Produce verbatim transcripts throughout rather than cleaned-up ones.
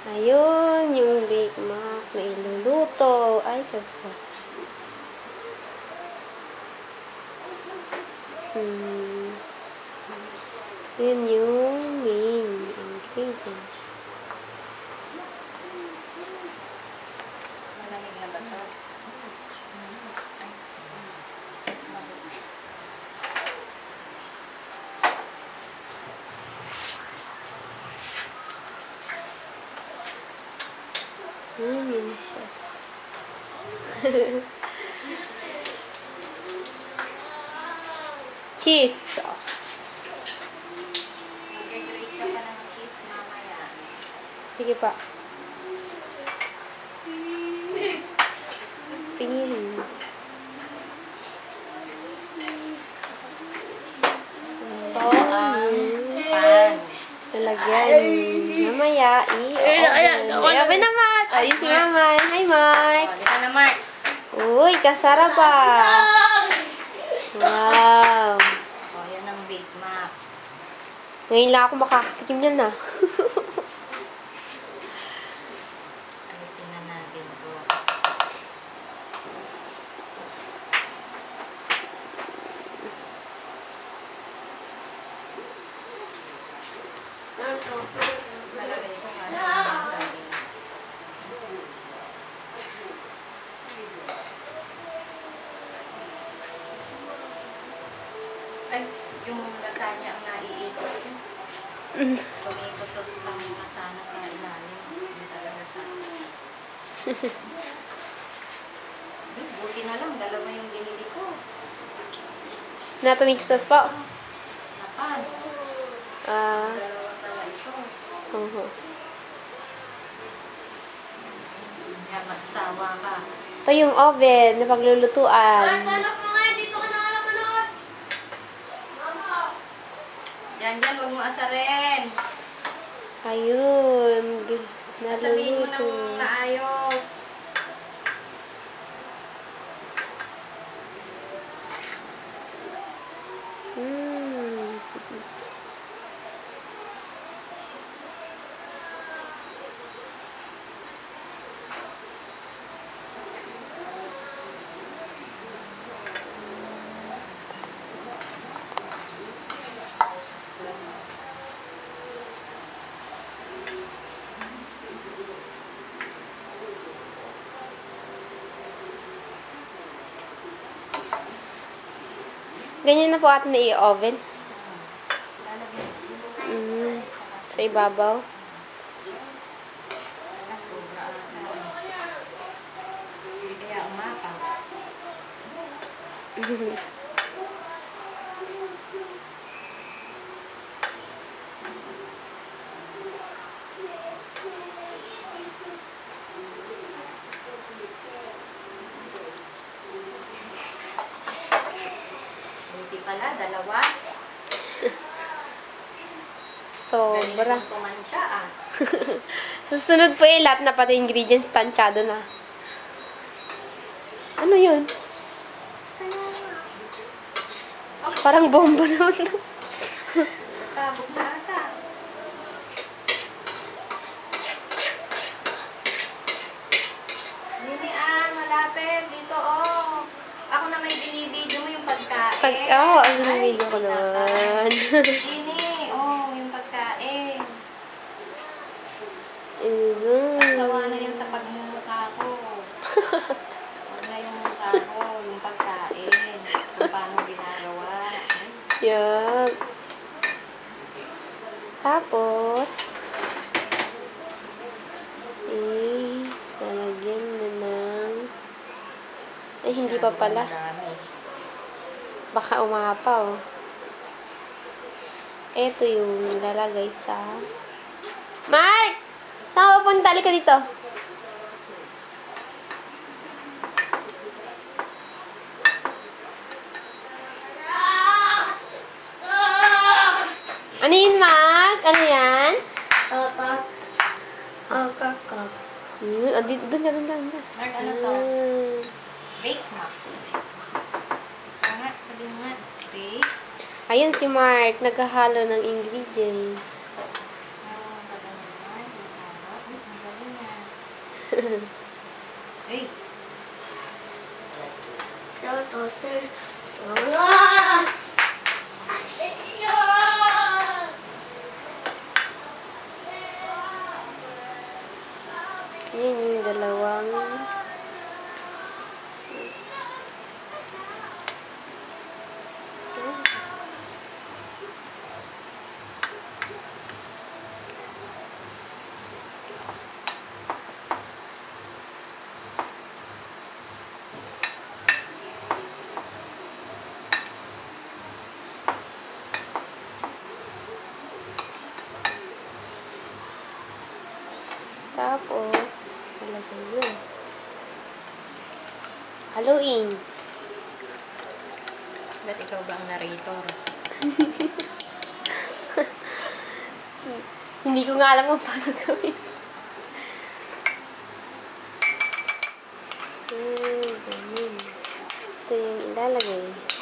Ayun, yung Big Mac na iluluto. Ay, kagsa. Hmm. Yun yung main ingredients. Malamig na ba ito? Yun yun siya. Cheese. Mag-grate ka pa ng cheese mamaya. Sige pa. Pingin. Ito ang pan. Lalagyan. Mamaya, i-oven. I-oven na, Mark. Ayun si Mama. Hi, Mark. O, dito na, Mark. Uy, kasarap pa. Wow. O, yan ang Big Mac. Ngayon lang ako makakatikim na na. Alisin na natin ito. Nalagay ko nga siya ng dali. Ay, yung lasagna ang naiisip ko. Tomato sauce lang masana sa ilalim. Yung talaga sa... Ay, buti na lang, dalawa yung binili ko. Na tomato sauce po. Napan. Ah, Dalawa pala ito. uh Kaya magsawa ka. Ito yung oven na paglulutuan. Yan, yan, huwag mo asarin. Ayun. Asarin mo Naluluto. ng maayos. Mm. Ganyan na po atin na i-oven. Lalagyan. Mm. Sa ibabaw. Wala, sobra. Kaya umapaw. Buti pala, dalawa. Sobra. Galing kumansya ah. Susunod po eh, lahat na pati ingredients tansyado na. Ano yun? Parang bomba naman. Sasabog na ata. Nini ah, malapit. Dito oh. Ako na may binibidyo mo yung pagkain. Pag, oh, ang Ay, video ko naman. Nini, oh, yung pagkain. Izun. Asawa na yan sa pagmumukha ko. Huwag na yung mukha ko, yung pagkain. Kung paano ginagawa. Yup. Tapos, eh, lalagyan na ng, eh, hindi pa pala. Baka umapaw. Ito yung lalagay sa... Mark! Saan ka pupunta? Halika dito. Ano yun, Mark? Ano yan? Totot. Oh, kakak. Hmm, oh, dito, doon ka, doon ka, doon ka. Mark, ano to? Hmm. Bake Mac. Nga, sabihin nga. Bake. Ayan si Mark, naghahalo ng ingredients. Oh, ganda naman. Yung harap. Hey! Yan yung dalawang tapos halagay yun. Haluin. Ba't ikaw ba ang narrator? Hindi ko nga alam kung paano gawin. Hmm, ganun. Ito yung ilalagay.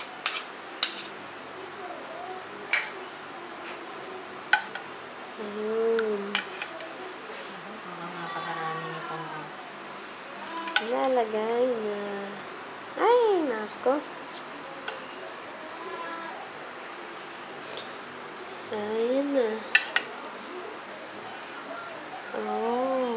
Ayun. Mukhang napakarami nitong Ilalagay na. Ay, nako. Ayan na. Oh.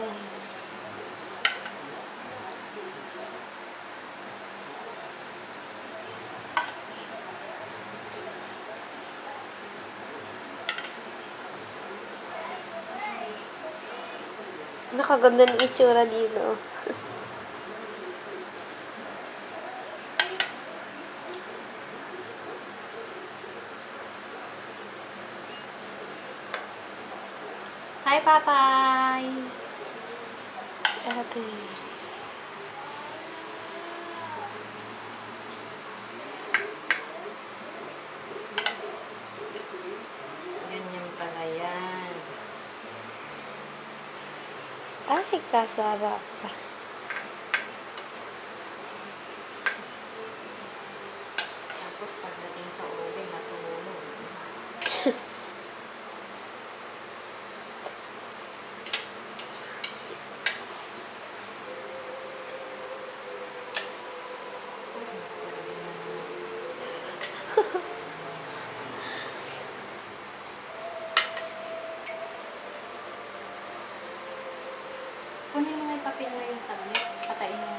Nakaganda ng itsura dito. Hi, Papay! Ate. Ganyan pala yan. Ay, kasarap. Tapos pagdating sa oven, nasunog. Kunin mo nga yung papel na yung saglit. Patayin mo